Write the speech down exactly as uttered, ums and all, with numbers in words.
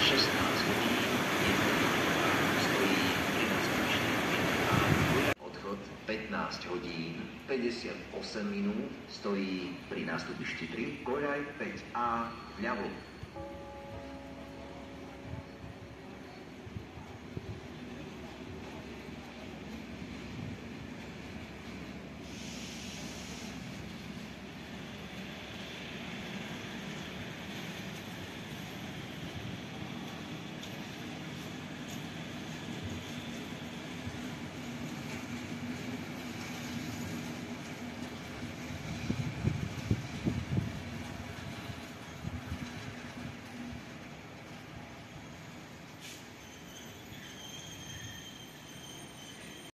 šestnásť hodín stojí pri nástupišti a odchod pätnásť hodín päťdesiatosem minút stojí pri nástupišti tri, koľaj päť á vľavo.